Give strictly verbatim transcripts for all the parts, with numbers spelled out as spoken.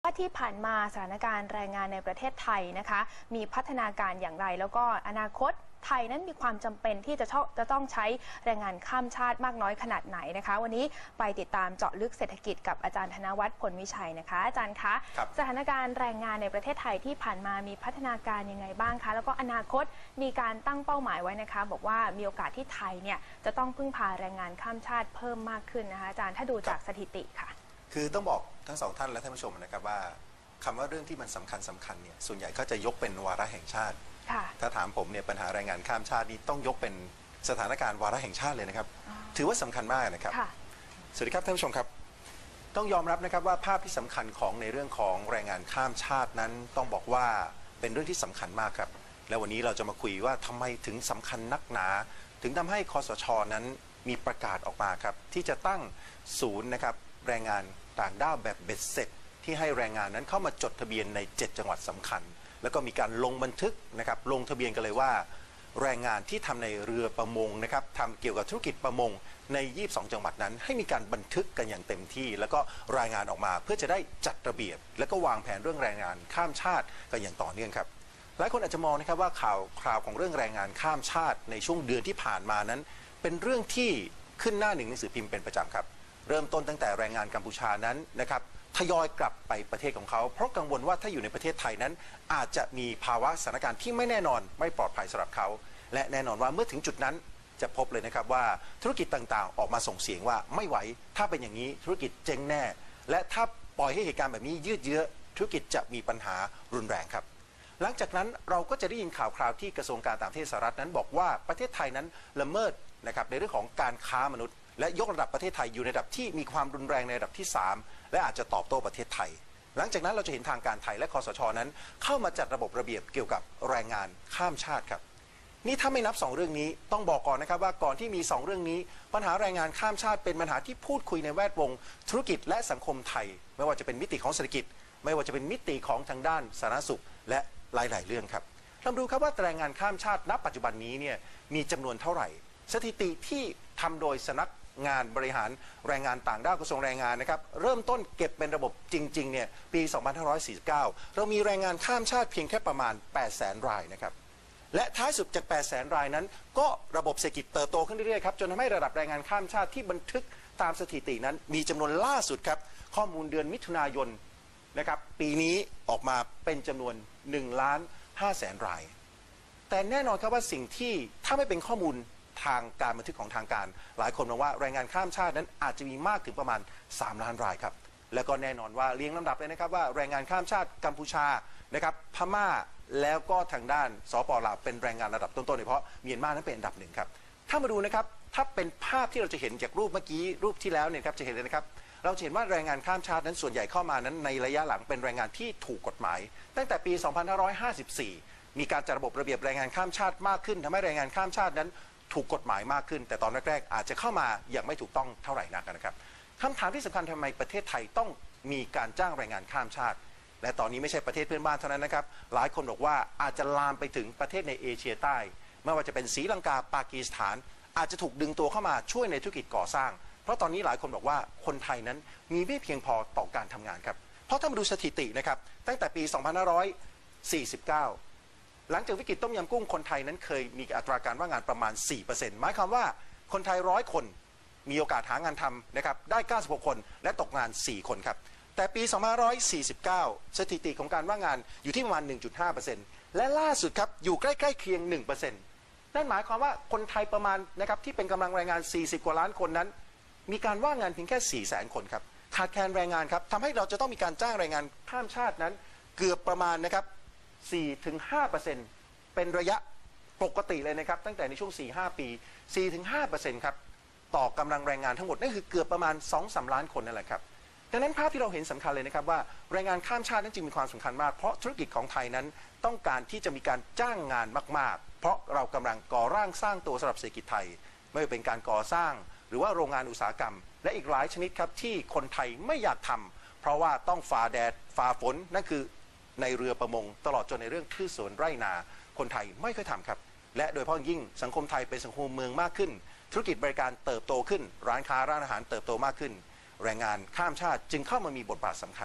ว่าที่ผ่านมาสถานการณ์แรงงานในประเทศไทยนะคะมีพัฒนาการอย่างไรแล้วก็อนาคตไทยนั้นมีความจำเป็นที่จะจะต้องใช้แรงงานข้ามชาติมากน้อยขนาดไหนนะคะวันนี้ไปติดตามเจาะลึกเศรษฐกิจกับอาจารย์ธนวัฒน์ผลวิชัยนะคะอาจารย์คะสถานการณ์แรงงานในประเทศไทยที่ผ่านมามีพัฒนาการยังไงบ้างคะแล้วก็อนาคตมีการตั้งเป้าหมายไว้นะคะบอกว่ามีโอกาสที่ไทยเนี่ยจะต้องพึ่งพาแรงงานข้ามชาติเพิ่มมากขึ้นนะคะอาจารย์ถ้าดูจากสถิติค่ะคือต้องบอกทั้งสองท่านและท่านผู้ชมนะครับว่าคำว่าเรื่องที่มันสำคัญสำคัญเนี่ยส่วนใหญ่ก็จะยกเป็นวาระแห่งชาติถ้าถามผมเนี่ยปัญหาแรงงานข้ามชาตินี้ต้องยกเป็นสถานการณ์วาระแห่งชาติเลยนะครับถือว่าสำคัญมากนะครับสวัสดีครับท่านผู้ชมครับต้องยอมรับนะครับว่าภาพที่สำคัญของในเรื่องของแรงงานข้ามชาตินั้นต้องบอกว่าเป็นเรื่องที่สำคัญมากครับและวันนี้เราจะมาคุยว่าทำไมถึงสำคัญนักหนาถึงทำให้คสช.นั้นมีประกาศออกมาครับที่จะตั้งศูนย์นะครับแรงงานต่างด้าวแบบเบ็ดเสร็จที่ให้แรงงานนั้นเข้ามาจดทะเบียนในเจ็ดจังหวัดสำคัญแล้วก็มีการลงบันทึกนะครับลงทะเบียนกันเลยว่าแรงงานที่ทำในเรือประมงนะครับทำเกี่ยวกับธุรกิจประมงในยี่สิบสองจังหวัดนั้นให้มีการบันทึกกันอย่างเต็มที่แล้วก็รายงานออกมาเพื่อจะได้จัดระเบียบและก็วางแผนเรื่องแรงงานข้ามชาติกันอย่างต่อเนื่องครับหลายคนอาจจะมองนะครับว่าข่าวคราวของเรื่องแรงงานข้ามชาติในช่วงเดือนที่ผ่านมานั้นเป็นเรื่องที่ขึ้นหน้าหนึ่งหนังสือพิมพ์เป็นประจำครับเริ่มต้นตั้งแต่แรงงานกัมพูชานั้นนะครับทยอยกลับไปประเทศของเขาเพราะกังวลว่าถ้าอยู่ในประเทศไทยนั้นอาจจะมีภาวะสถานการณ์ที่ไม่แน่นอนไม่ปลอดภัยสำหรับเขาและแน่นอนว่าเมื่อถึงจุดนั้นจะพบเลยนะครับว่าธุรกิจต่างๆออกมาส่งเสียงว่าไม่ไหวถ้าเป็นอย่างนี้ธุรกิจเจ๊งแน่และถ้าปล่อยให้เหตุการณ์แบบนี้ยืดเยื้อธุรกิจจะมีปัญหารุนแรงครับหลังจากนั้นเราก็จะได้ยินข่าวคราวที่กระทรวงการต่างประเทศสหรัฐนั้นบอกว่าประเทศไทยนั้นละเมิดนะครับในเรื่องของการค้ามนุษย์และยกระดับประเทศไทยอยู่ในระดับที่มีความรุนแรงในระดับที่สามและอาจจะตอบโต้ประเทศไทยหลังจากนั้นเราจะเห็นทางการไทยและคสช.นั้นเข้ามาจัดระบบระเบียบเกี่ยวกับแรงงานข้ามชาติครับนี่ถ้าไม่นับสองเรื่องนี้ต้องบอกก่อนนะครับว่าก่อนที่มีสองเรื่องนี้ปัญหาแรงงานข้ามชาติเป็นปัญหาที่พูดคุยในแวดวงธุรกิจและสังคมไทยไม่ว่าจะเป็นมิติของเศรษฐกิจไม่ว่าจะเป็นมิติของทางด้านสาธารณสุขและหลายๆเรื่องครับเราดูครับว่าแรงงานข้ามชาติณปัจจุบันนี้เนี่ยมีจำนวนเท่าไหร่สถิติที่ทำโดยสำนักงานบริหารแรงงานต่างด้าวกระทรวงแรงงานนะครับเริ่มต้นเก็บเป็นระบบจริงๆเนี่ยปีสองพันห้าร้อยสี่สิบเก้าเรามีแรงงานข้ามชาติเพียงแค่ประมาณแปดแสนรายนะครับและท้ายสุดจากแปดแสนรายนั้นก็ระบบเศรษฐกิจเติบโตขึ้นเรื่อยๆครับจนทำให้ระดับแรงงานข้ามชาติที่บันทึกตามสถิตินั้นมีจำนวนล่าสุดครับข้อมูลเดือนมิถุนายนนะครับปีนี้ออกมาเป็นจำนวนหนึ่งล้านห้าแสนรายแต่แน่นอนครับว่าสิ่งที่ถ้าไม่เป็นข้อมูลทางการบันทึกของทางการหลายคนมองว่าแรงงานข้ามชาตินั้นอาจจะมีมากถึงประมาณสามล้านรายครับแล้วก็แน่นอนว่าเรียงลำดับเลยนะครับว่าแรงงานข้ามชาติกัมพูชานะครับพม่าแล้วก็ทางด้านสป.ลาวเป็นแรงงานระดับต้นๆเพราะเมียนมานั้นเป็นอันดับหนึ่งครับถ้ามาดูนะครับถ้าเป็นภาพที่เราจะเห็นจากรูปเมื่อกี้รูปที่แล้วเนี่ยครับจะเห็นเลยนะครับเราเห็นว่าแรงงานข้ามชาตินั้นส่วนใหญ่เข้ามานั้นในระยะหลังเป็นแรงงานที่ถูกกฎหมายตั้งแต่ปีสองพันห้าร้อยห้าสิบสี่มีการจัดระบบระเบียบแรงงานข้ามชาติมากขึ้นทำให้แรงงานข้ามชาตินั้นถูกกฎหมายมากขึ้นแต่ตอนแรกๆอาจจะเข้ามาอย่างไม่ถูกต้องเท่าไหร่นักนะครับคำถามที่สำคัญทำไมประเทศไทยต้องมีการจ้างแรงงานข้ามชาติและตอนนี้ไม่ใช่ประเทศเพื่อนบ้านเท่านั้นนะครับหลายคนบอกว่าอาจจะลามไปถึงประเทศในเอเชียใต้ไม่ว่าจะเป็นศรีลังกาปากีสถานอาจจะถูกดึงตัวเข้ามาช่วยในธุรกิจก่อสร้างเพราะตอนนี้หลายคนบอกว่าคนไทยนั้นมีไม่เพียงพอต่อการทำงานครับเพราะถ้ามาดูสถิตินะครับตั้งแต่ปีสองพันห้าร้อยสี่สิบเก้าหลังจากวิกฤตต้มยำกุ้งคนไทยนั้นเคยมีอัตราการว่างงานประมาณ สี่เปอร์เซ็นต์ หมายความว่าคนไทยร้อยคนมีโอกาสหางานทำนะครับได้เก้าสิบหกคนและตกงานสี่คนครับแต่ปีสองพันห้าร้อยสี่สิบเก้าสถิติของการว่างงานอยู่ที่ประมาณ หนึ่งจุดห้าเปอร์เซ็นต์ และล่าสุดครับอยู่ใกล้ๆเคียง หนึ่งเปอร์เซ็นต์ นั่นหมายความว่าคนไทยประมาณนะครับที่เป็นกำลังแรงงานสี่สิบกว่าล้านคนนั้นมีการว่างงานเพียงแค่ สี่แสนคนครับขาดแคลนแรงงานครับทำให้เราจะต้องมีการจ้างแรงงานข้ามชาตินั้นเกือบประมาณนะครับ สี่ถึงห้าเปอร์เซ็นต์เป็นระยะปกติเลยนะครับตั้งแต่ในช่วง สี่ถึงห้า ปี สี่ถึงห้าเปอร์เซ็นต์ ครับต่อกำลังแรงงานทั้งหมดนั่นคือเกือบประมาณ สองถึงสาม ล้านคนนั่นแหละครับดังนั้นภาพที่เราเห็นสำคัญเลยนะครับว่าแรงงานข้ามชาตินั้นจึงมีความสำคัญมากเพราะธุรกิจของไทยนั้นต้องการที่จะมีการจ้างงานมากๆเพราะเรากำลังก่อร่างสร้างตัวสำหรับเศรษฐกิจไทยไม่ว่าเป็นการก่อสร้างหรือว่าโรงงานอุตสาหกรรมและอีกหลายชนิดครับที่คนไทยไม่อยากทำเพราะว่าต้องฝ่าแดดฝ่าฝนนั่นคือในเรือประมงตลอดจนในเรื่องพืชสวนไร่นาคนไทยไม่เคยทำครับและโดยเฉพาะยิ่งสังคมไทยเป็นสังคมเมืองมากขึ้นธุรกิจบริการเติบโตขึ้นร้านค้าร้านอาหารเติบโตมากขึ้นแรงงานข้ามชาติจึงเข้ามามีบทบาทสำคัญ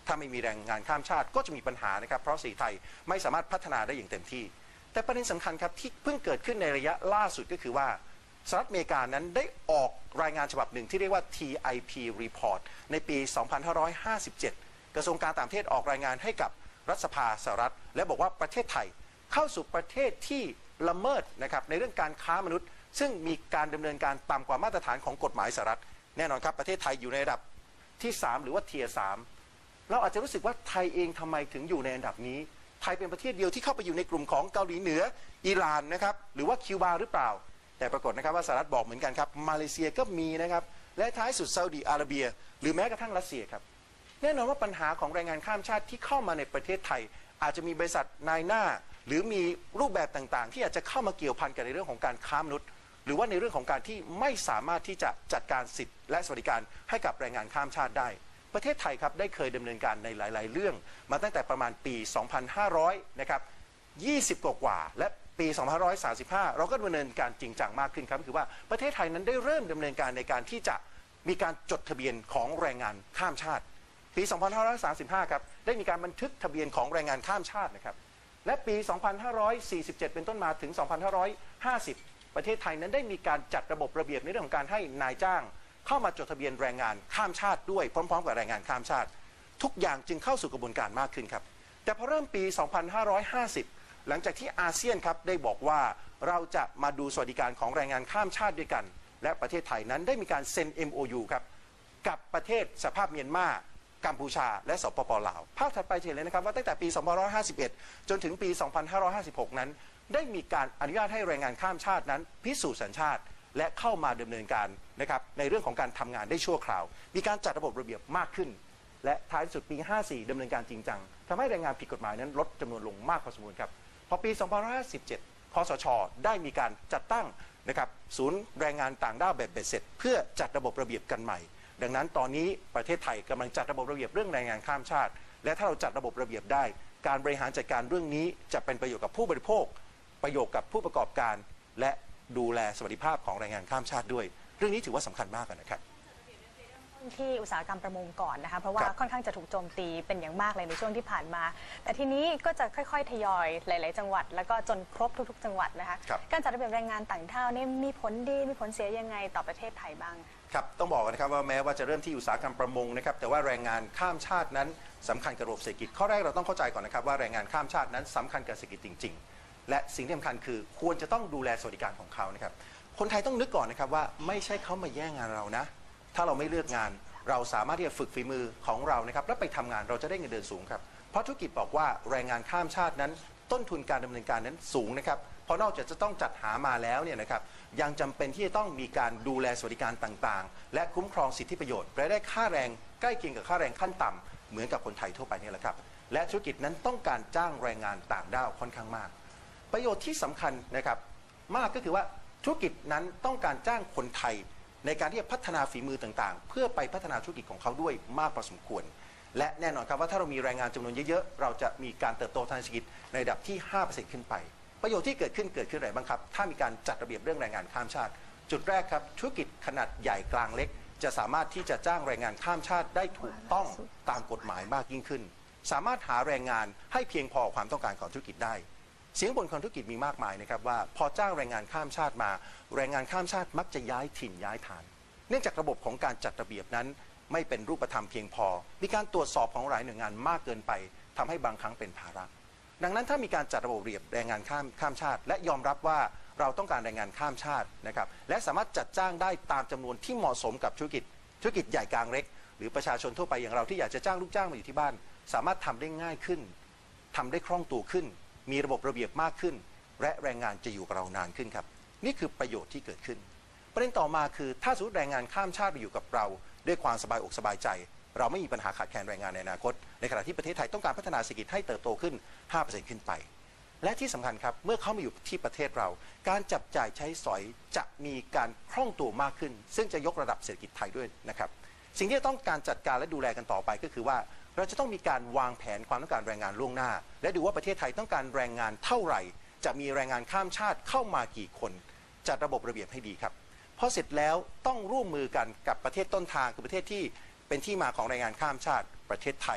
ถ้าไม่มีแรงงานข้ามชาติก็จะมีปัญหานะครับเพราะเศรษฐกิจไทยไม่สามารถพัฒนาได้อย่างเต็มที่แต่ประเด็นสำคัญครับที่เพิ่งเกิดขึ้นในระยะล่าสุดก็คือว่าสหรัฐอเมริกานั้นได้ออกรายงานฉบับหนึ่งที่เรียกว่า ที ไอ พี Report ในปี สองพันห้าร้อยห้าสิบเจ็ด กระทรวงการต่างประเทศออกรายงานให้กับรัฐสภาสหรัฐและบอกว่าประเทศไทยเข้าสู่ประเทศที่ละเมิดนะครับในเรื่องการค้ามนุษย์ซึ่งมีการดำเนินการต่ำกว่ามาตรฐานของกฎหมายสหรัฐแน่นอนครับประเทศไทยอยู่ในระดับที่สามหรือว่าเทียร์สามเราอาจจะรู้สึกว่าไทยเองทำไมถึงอยู่ในอันดับนี้ไทยเป็นประเทศเดียวที่เข้าไปอยู่ในกลุ่มของเกาหลีเหนืออิหร่านนะครับหรือว่าคิวบาหรือเปล่าแต่ปรากฏนะครับว่าสหรัฐบอกเหมือนกันครับมาเลเซียก็มีนะครับและท้ายสุดซาอุดิอาระเบียหรือแม้กระทั่งรัสเซียครับแน่นอนว่าปัญหาของแรงงานข้ามชาติที่เข้ามาในประเทศไทยอาจจะมีบริษัทนายหน้าหรือมีรูปแบบต่างๆที่อาจจะเข้ามาเกี่ยวพันกันในเรื่องของการค้ามนุษย์หรือว่าในเรื่องของการที่ไม่สามารถที่จะจัดการสิทธิและสวัสดิการให้กับแรงงานข้ามชาติได้ประเทศไทยครับได้เคยดำเนินการในหลายๆเรื่องมาตั้งแต่ประมาณปี สองพันห้าร้อย นะครับยี่สิบกว่าๆและปี สองพันห้าร้อยสามสิบห้า เราก็ดำเนินการจริงจังมากขึ้นครับคือว่าประเทศไทยนั้นได้เริ่มดำเนินการในการที่จะมีการจดทะเบียนของแรงงานข้ามชาติปี สองพันห้าร้อยสามสิบห้า ครับได้มีการบันทึกทะเบียนของแรงงานข้ามชาตินะครับและปี สองพันห้าร้อยสี่สิบเจ็ด เป็นต้นมาถึง สองพันห้าร้อยห้าสิบ ประเทศไทยนั้นได้มีการจัดระบบระเบียบในเรื่องของการให้นายจ้างเข้ามาจดทะเบียนแรงงานข้ามชาติด้วยพร้อมๆกับแรงงานข้ามชาติทุกอย่างจึงเข้าสู่กระบวนการมากขึ้นครับแต่พอเริ่มปี สองพันห้าร้อยห้าสิบ หลังจากที่อาเซียนครับได้บอกว่าเราจะมาดูสวัสดิการของแรงงานข้ามชาติด้วยกันและประเทศไทยนั้นได้มีการเซ็น เอ็ม โอ ยู ครับกับประเทศสหภาพเมียนมากัมพูชาและสปป.ลาวภาพถัดไปจะเห็นเลยนะครับว่าตั้งแต่ปี สองพันห้าร้อยห้าสิบเอ็ด จนถึงปี สองพันห้าร้อยห้าสิบหก นั้นได้มีการอนุญาตให้แรงงานข้ามชาตินั้นพิสูจน์สัญชาติและเข้ามาดำเนินการนะครับในเรื่องของการทำงานได้ชั่วคราวมีการจัดระบบระเบียบมากขึ้นและท้ายสุดปี ห้าสี่ ดำเนินการจริงจังทำให้แรงงานผิดกฎหมายนั้นลดจำนวนลงมากพอสมควรครับพอปี สองพันห้าร้อยห้าสิบเจ็ด คสช.ได้มีการจัดตั้งนะครับศูนย์แรงงานต่างด้าวแบบเบ็ดเสร็จเพื่อจัดระบบระเบียบกันใหม่ดังนั้นตอนนี้ประเทศไทยกำลังจัดระบบระเบียบเรื่องแรงงานข้ามชาติและถ้าเราจัดระบบระเบียบได้การบริหารจัดการเรื่องนี้จะเป็นประโยชน์กับผู้บริโภคประโยชน์กับผู้ประกอบการและดูแลสวัสดิภาพของแรงงานข้ามชาติด้วยเรื่องนี้ถือว่าสำคัญมากนะครับที่อุตสาหกรรมประมงก่อนนะคะเพราะว่าค่อนข้างจะถูกโจมตีเป็นอย่างมากเลยในช่วงที่ผ่านมาแต่ทีนี้ก็จะค่อยๆทยอยหลายๆจังหวัดแล้วก็จนครบทุกๆจังหวัดนะคะการจัดระเบียบแรงงานต่างด้าวนี่มีผลดีมีผลเสียยังไงต่อประเทศไทยบ้างครับต้องบอกกันนะครับว่าแม้ว่าจะเริ่มที่อุตสาหกรรมประมงนะครับแต่ว่าแรงงานข้ามชาตินั้นสำคัญกับระบบเศรษฐกิจข้อแรกเราต้องเข้าใจก่อนนะครับว่าแรงงานข้ามชาตินั้นสำคัญกับเศรษฐกิจจริงๆและสิ่งที่สำคัญคือควรจะต้องดูแลสวัสดิการของเขานะครับคนไทยต้องนึกก่อนนะครับว่าไม่ใช่เขามาแย่งงานเรานะถ้าเราไม่เลือกงานเราสามารถที่จะฝึกฝีมือของเรานะครับแล้วไปทำงานเราจะได้เงินเดือนสูงครับเพราะธุรกิจบอกว่าแรงงานข้ามชาตินั้นต้นทุนการดำเนินการนั้นสูงนะครับเพราะนอกจากจะต้องจัดหามาแล้วเนี่ยนะครับยังจำเป็นที่จะต้องมีการดูแลสวัสดิการต่างๆและคุ้มครองสิทธิประโยชน์และได้ค่าแรงใกล้เคียงกับค่าแรงขั้นต่ำเหมือนกับคนไทยทั่วไปนี่แหละครับและธุรกิจนั้นต้องการจ้างแรงงานต่างด้าวค่อนข้างมากประโยชน์ที่สำคัญนะครับมากก็คือว่าธุรกิจนั้นต้องการจ้างคนไทยในการที่จะพัฒนาฝีมือต่างๆเพื่อไปพัฒนาธุรกิจของเขาด้วยมากพอสมควรและแน่นอนครับว่าถ้าเรามีแรงงานจำนวนเยอะๆเราจะมีการเติบโตทางเศรษฐกิจในระดับที่ ห้าเปอร์เซ็นต์ ขึ้นไปประโยชน์ที่เกิดขึ้นเกิดขึ้นอะไรบ้างครับถ้ามีการจัดระเบียบเรื่องแรงงานข้ามชาติจุดแรกครับธุรกิจขนาดใหญ่กลางเล็กจะสามารถที่จะจ้างแรงงานข้ามชาติได้ถูกต้องตามกฎหมายมากยิ่งขึ้นสามารถหาแรงงานให้เพียงพอความต้องการของธุรกิจได้เสียงบ่นของธุรกิจมีมากมายนะครับว่าพอจ้างแรงงานข้ามชาติมาแรงงานข้ามชาติมักจะย้ายถิ่นย้ายฐานเนื่องจากระบบของการจัดระเบียบนั้นไม่เป็นรูปธรรมเพียงพอมีการตรวจสอบของหลายหน่วยงานมากเกินไปทำให้บางครั้งเป็นภาระดังนั้นถ้ามีการจัดระบบระเบียบแรงงานข้ามข้ามชาติและยอมรับว่าเราต้องการแรงงานข้ามชาตินะครับและสามารถจัดจ้างได้ตามจำนวนที่เหมาะสมกับธุรกิจธุรกิจใหญ่กลางเล็กหรือประชาชนทั่วไปอย่างเราที่อยากจะจ้างลูกจ้างมาอยู่ที่บ้านสามารถทำได้ง่ายขึ้นทำได้คล่องตัวขึ้นมีระบบระเบียบมากขึ้นและแรงงานจะอยู่กับเรานานขึ้นครับนี่คือประโยชน์ที่เกิดขึ้นประเด็นต่อมาคือถ้าสมมติแรงงานข้ามชาติไปอยู่กับเราด้วยความสบายอกสบายใจเราไม่มีปัญหาขาดแคลนแรงงานในอนาคตในขณะที่ประเทศไทยต้องการพัฒนาเศรษฐกิจให้เติบโตขึ้น ห้าเปอร์เซ็นต์ ขึ้นไปและที่สำคัญครับเมื่อเขามาอยู่ที่ประเทศเราการจับจ่ายใช้สอยจะมีการคล่องตัวมากขึ้นซึ่งจะยกระดับเศรษฐกิจไทยด้วยนะครับสิ่งที่ต้องการจัดการและดูแลกันต่อไปก็คือว่าเราจะต้องมีการวางแผนความต้องการแรงงานล่วงหน้าและดูว่าประเทศไทยต้องการแรงงานเท่าไหร่จะมีแรงงานข้ามชาติเข้ามากี่คนจัดระบบระเบียบให้ดีครับพอเสร็จแล้วต้องร่วมมือกันกับประเทศต้นทางคือประเทศที่เป็นที่มาของแรงงานข้ามชาติประเทศไทย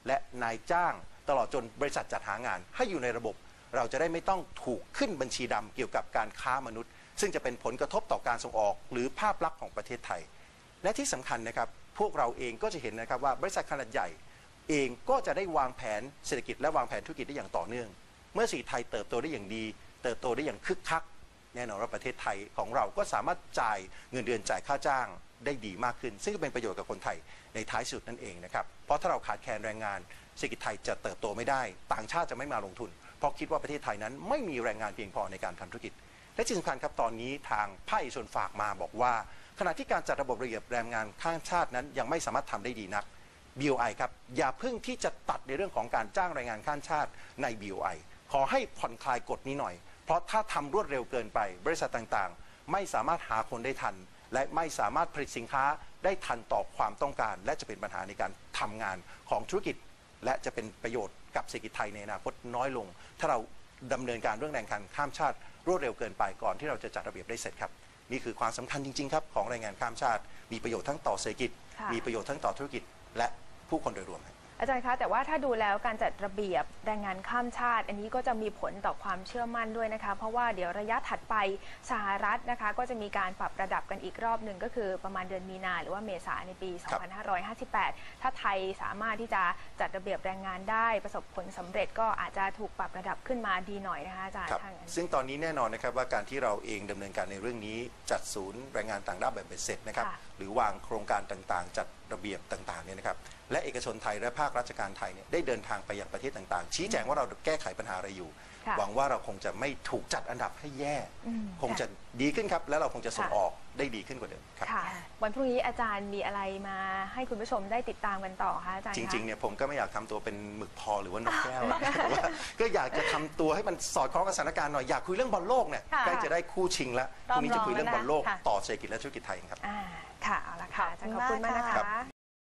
และนายจ้างตลอดจนบริษัทจัดหางานให้อยู่ในระบบเราจะได้ไม่ต้องถูกขึ้นบัญชีดำเกี่ยวกับการค้ามนุษย์ซึ่งจะเป็นผลกระทบต่อการส่งออกหรือภาพลักษณ์ของประเทศไทยและที่สำคัญนะครับพวกเราเองก็จะเห็นนะครับว่าบริษัทขนาดใหญ่เองก็จะได้วางแผนเศรษฐกิจและวางแผนธุรกิจได้อย่างต่อเนื่องเมื่อเศรษฐกิจไทยเติบโตได้อย่างดีเติบโตได้อย่างคึกคักแน่นอนว่าประเทศไทยของเราก็สามารถจ่ายเงินเดือนจ่ายค่าจ้างได้ดีมากขึ้นซึ่งก็เป็นประโยชน์กับคนไทยในท้ายสุดนั่นเองนะครับเพราะถ้าเราขาดแคลนแรงงานเศรษฐกิจไทยจะเติบโตไม่ได้ต่างชาติจะไม่มาลงทุนเพราะคิดว่าประเทศไทยนั้นไม่มีแรงงานเพียงพอในการทำธุรกิจและที่สำคัญครับตอนนี้ทางภาคเอกชนฝากมาบอกว่าขณะที่การจัดระบบระเบียบแรงงานข้ามชาตินั้นยังไม่สามารถทำได้ดีนัก บี โอ ไอ ครับอย่าเพิ่งที่จะตัดในเรื่องของการจ้างแรงงานข้ามชาติใน บี โอ ไอ ขอให้ผ่อนคลายกฎนี้หน่อยเพราะถ้าทำรวดเร็วเกินไปบริษัทต่างๆไม่สามารถหาคนได้ทันและไม่สามารถผลิตสินค้าได้ทันต่อความต้องการและจะเป็นปัญหาในการทำงานของธุรกิจและจะเป็นประโยชน์กับเศรษฐกิจไทยในอนาคตน้อยลงถ้าเราดำเนินการเรื่องแรงงานข้ามชาติรวดเร็วเกินไปก่อนที่เราจะจัดระเบียบได้เสร็จครับนี่คือความสำคัญจริงๆครับของแรงงานข้ามชาติมีประโยชน์ทั้งต่อเศรษฐกิจมีประโยชน์ทั้งต่อธุรกิจและผู้คนโดยรวมอาจารย์คะแต่ว่าถ้าดูแล้วการจัดระเบียบแรงงานข้ามชาติอันนี้ก็จะมีผลต่อความเชื่อมั่นด้วยนะคะเพราะว่าเดี๋ยวระยะถัดไปสหรัฐนะคะก็จะมีการปรับระดับกันอีกรอบหนึ่งก็คือประมาณเดือนมีนาหรือว่าเมษาในปี สองพันห้าร้อยห้าสิบแปด ถ้าไทยสามารถที่จะจัดระเบียบแรงงานได้ประสบผลสำเร็จก็อาจจะถูกปรับระดับขึ้นมาดีหน่อยนะคะอาจารย์ซึ่งตอนนี้แน่นอนนะครับว่าการที่เราเองดำเนินการในเรื่องนี้จัดศูนย์แรงงานต่างด้าวแบบเบ็ดเสร็จนะครับหรือวางโครงการต่างๆจัดระเบียบต่างๆเนี่ยนะครับและเอกชนไทยและภาคราชการไทยเนี่ยได้เดินทางไปยังประเทศต่างๆชี้แจงว่าเราแก้ไขปัญหาอะไรอยู่หวังว่าเราคงจะไม่ถูกจัดอันดับให้แย่คงจะดีขึ้นครับและเราคงจะส่งออกได้ดีขึ้นกว่าเดิมครับวันพรุ่งนี้อาจารย์มีอะไรมาให้คุณผู้ชมได้ติดตามกันต่อคะอาจารย์จริงๆเนี่ยผมก็ไม่อยากทำตัวเป็นหมึกพอหรือว่านกแก้วแต่ว่าก็อยากจะทำตัวให้มันสอดคล้องกับสถานการณ์หน่อยอยากคุยเรื่องบอลโลกเนี่ยใกล้จะได้คู่ชิงแล้วพรุ่งนี้จะคุยเรื่องบอลโลกต่อเศรษฐกิจและธุรกิจไทยครับค่ะเอาละค่ะอาจารย์ขอบคุณมากนะคะ